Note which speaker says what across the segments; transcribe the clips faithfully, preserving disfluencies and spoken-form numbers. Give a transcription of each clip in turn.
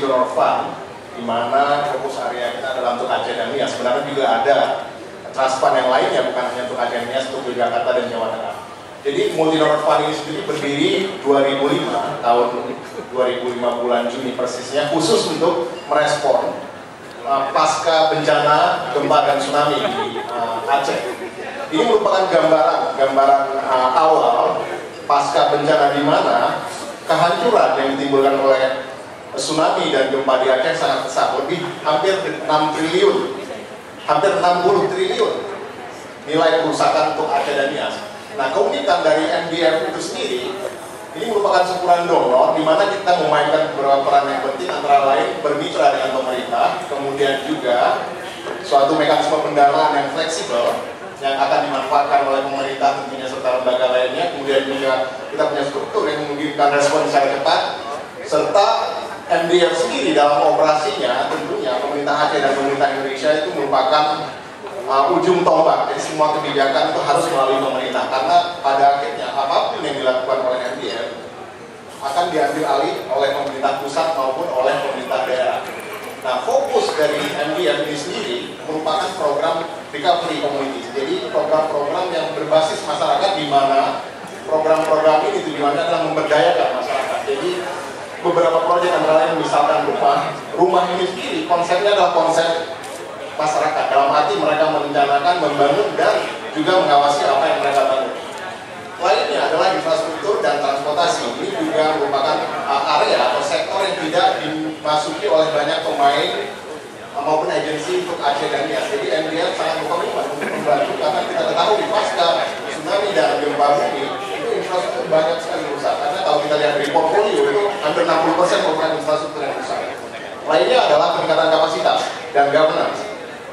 Speaker 1: multi-donor fund, di mana fokus area kita adalah untuk Aceh dan Nias. Sebenarnya juga ada trust fund yang lainnya, bukan hanya untuk Aceh dan Nias, untuk Yogyakarta dan Jawa Tengah. Jadi multi-donor fund ini sendiri berdiri dua ribu lima, tahun dua ribu lima bulan Juni persisnya, khusus untuk merespon uh, pasca bencana gempa dan tsunami di uh, Aceh. Ini merupakan gambaran, gambaran uh, awal pasca bencana di mana kehancuran yang ditimbulkan oleh tsunami dan gempa di Aceh sangat besar, lebih hampir enam triliun, hampir enam puluh triliun nilai kerusakan untuk Aceh dan Nias. Nah, keunikan dari M D F itu sendiri, ini merupakan sempurna donor, di mana kita memainkan beberapa peran yang penting, antara lain bermitra dengan pemerintah, kemudian juga suatu mekanisme pendanaan yang fleksibel, yang akan dimanfaatkan oleh pemerintah tentunya serta lembaga lainnya. Kemudian juga kita punya struktur yang memungkinkan respon secara cepat, serta M D F sendiri dalam operasinya tentunya pemerintah Aceh dan pemerintah Indonesia itu merupakan uh, ujung tombak. Jadi semua kebijakan itu harus melalui pemerintah, karena pada akhirnya apapun yang dilakukan oleh M D F akan diambil alih oleh pemerintah pusat maupun oleh pemerintah daerah. Nah, fokus dari M D F ini sendiri merupakan program recovery community. Jadi program-program yang berbasis masyarakat, di mana program-program ini tujuannya adalah memberdayakan masyarakat. Jadi beberapa proyek antara lain misalkan rumah, rumah ini sendiri konsepnya adalah konsep masyarakat. Dalam arti mereka merencanakan, membangun dan juga mengawasi apa yang mereka bangun. Lainnya adalah infrastruktur dan transportasi. Ini juga merupakan area atau sektor yang tidak dimasuki oleh banyak pemain maupun agensi untuk Aceh dan Nias. Jadi M D F sangat berkomitmen untuk membantu, karena kita ketahui pasca tsunami dan gempa bumi itu infrastruktur banyak sekali rusak. Karena kalau kita lihat dari portfolio itu hampir enam puluh persen merupakan infrastruktur yang rusak. Lainnya adalah peningkatan kapasitas dan governance.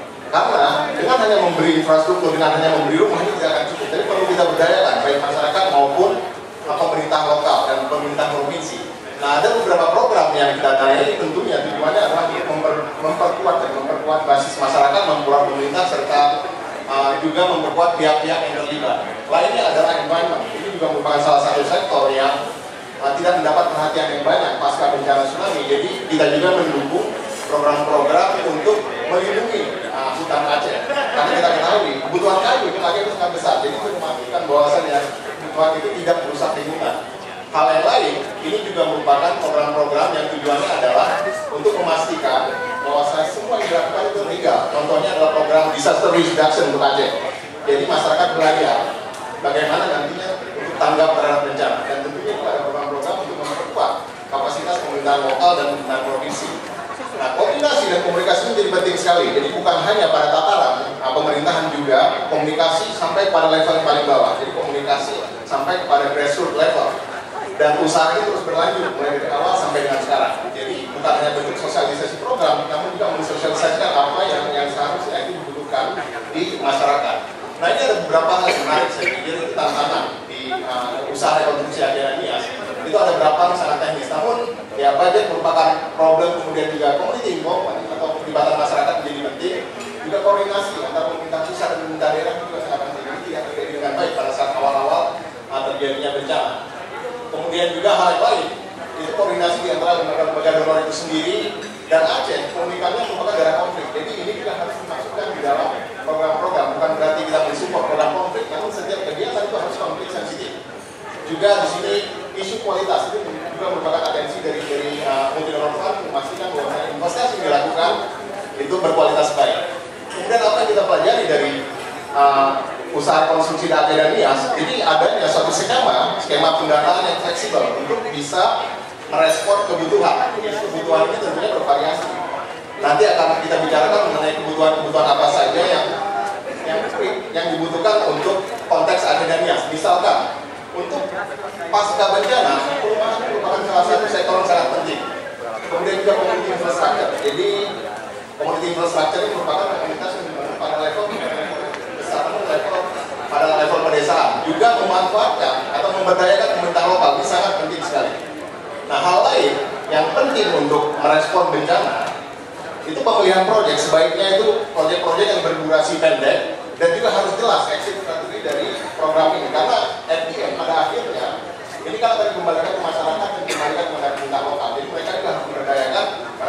Speaker 1: Karena dengan hanya memberi infrastruktur, dengan hanya memberi rumah ini tidak akan cukup. Jadi perlu kita berdayakan baik masyarakat maupun pemerintah lokal dan pemerintah provinsi. Nah, ada beberapa program yang kita danai, tentunya tujuannya adalah untuk memper, memperkuat dan memperkuat basis masyarakat, memperkuat pemerintah, serta uh, juga memperkuat pihak-pihak yang terlibat. Lainnya adalah environment. Ini juga merupakan salah satu sektor yang uh, tidak mendapat perhatian yang banyak pasca bencana tsunami. Jadi kita juga mendukung program-program untuk melindungi uh, hutan Aceh. Karena kita ketahui kebutuhan kayu itu Aceh itu sangat besar. Jadi untuk memastikan bahwasannya kebutuhan itu tidak merusak lingkungan. Hal yang lain, ini juga merupakan program-program yang tujuannya adalah untuk memastikan bahwa semua yang dilakukan itu legal. Contohnya adalah program disaster risk reduction untuk Aceh. Jadi masyarakat belajar bagaimana nantinya untuk tanggap terhadap bencana. Dan tentunya itu ada program-program untuk memperkuat kapasitas pemerintahan lokal dan pemerintahan provinsi. Nah, koordinasi dan komunikasi ini jadi penting sekali. Jadi bukan hanya pada tataran nah, pemerintahan, juga komunikasi sampai pada level yang paling bawah. Jadi komunikasi sampai kepada grassroots level. Dan usaha ini terus berlanjut mulai dari awal sampai dengan sekarang. Jadi bukan hanya bentuk sosialisasi program, namun juga mensosialisasikan apa yang yang seharusnya itu dibutuhkan di masyarakat. Nah, ini ada beberapa hal yang menarik saya pikir itu tantangan di uh, usaha rekonstruksi Aceh dan Nias. Itu ada beberapa yang sangat teknis. Namun ya budget merupakan problem, kemudian juga community involvement atau pelibatan masyarakat menjadi penting. Juga koordinasi antara pemerintah pusat dan pemerintah daerah juga sangat penting. Ini tidak terjadi dengan baik pada saat awal-awal uh, terjadinya bencana. Kemudian juga hal yang lain, itu koordinasi di antara lembaga donor itu sendiri dan Aceh, komunikasinya merupakan daerah konflik. Jadi ini juga harus dimasukkan di dalam program-program. Bukan berarti kita mensupport program konflik, namun setiap kegiatan itu harus konflik sensitif. Juga di sini isu kualitas itu juga merupakan atensi dari dari uh, multi-donor fund, memastikan bahwa investasi yang dilakukan itu berkualitas baik. Kemudian apa yang kita pelajari dari uh, usaha konstruksi Aceh dan Nias, jadi adanya suatu skema, skema pendanaan yang fleksibel untuk bisa merespon kebutuhan. Jadi kebutuhan ini tentunya bervariasi. Nanti akan kita bicarakan mengenai kebutuhan-kebutuhan apa saja yang yang yang dibutuhkan untuk konteks Aceh dan Nias. Misalkan untuk pasca bencana, perumahan merupakan salah satu sektor yang sangat penting. Kemudian juga community infrastructure. Jadi community infrastructure ini merupakan komunitas yang dibangun pada level level pada level pedesaan, juga memanfaatkan atau memberdayakan pemerintah lokal. Ini sangat penting sekali. Nah, hal lain yang penting untuk merespon bencana itu pemilihan proyek. Sebaiknya itu proyek-proyek yang berdurasi pendek dan juga harus jelas exit strategi dari program ini, karena at the end pada akhirnya ini kan akan dikembalikan ke masyarakat dan dikembalikan kepada pemerintah lokal. Jadi mereka juga harus memberdayakan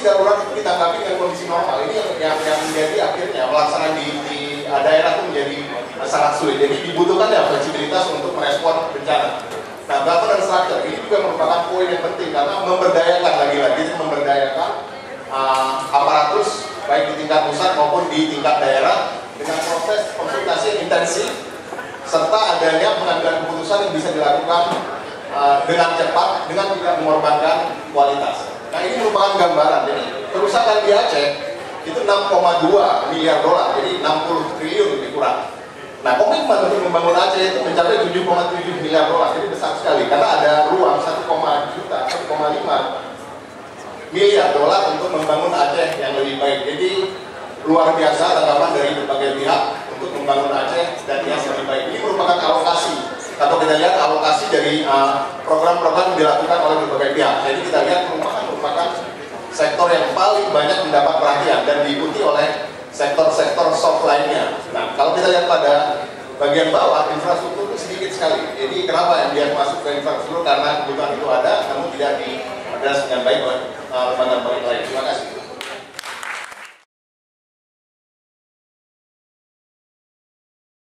Speaker 1: darurat itu ditanggapi dengan kondisi normal. Ini yang, yang, yang menjadi akhirnya pelaksanaan di, di daerah itu menjadi sangat sulit. Jadi dibutuhkan ya fleksibilitas untuk merespon bencana. Nah, governance structure ini juga merupakan poin yang penting karena memberdayakan lagi-lagi memberdayakan uh, aparatus baik di tingkat pusat maupun di tingkat daerah dengan proses konsultasi yang intensif serta adanya pengambilan keputusan yang bisa dilakukan uh, dengan cepat dengan tidak mengorbankan kualitas. Nah, ini merupakan gambaran. Jadi kerusakan di Aceh itu enam koma dua miliar dolar, jadi enam puluh triliun lebih kurang. Nah, komitmen untuk membangun Aceh itu mencapai tujuh koma tujuh miliar dolar, jadi besar sekali karena ada ruang satu koma lima miliar dolar untuk membangun Aceh yang lebih baik. Jadi luar biasa tanggapan dari berbagai pihak untuk membangun Aceh dan yang lebih baik. Ini merupakan alokasi. Kalau kita lihat alokasi dari program-program uh, dilakukan oleh berbagai pihak. Jadi kita lihat perumahan merupakan sektor yang paling banyak mendapat perhatian dan diikuti oleh sektor-sektor soft lainnya. Nah, kalau kita lihat pada bagian bawah, infrastruktur itu sedikit sekali. Jadi kenapa yang dia masuk ke infrastruktur? Karena kebutuhan itu ada, namun tidak diadres dengan baik oleh lembaga-lembaga lain. Terima kasih.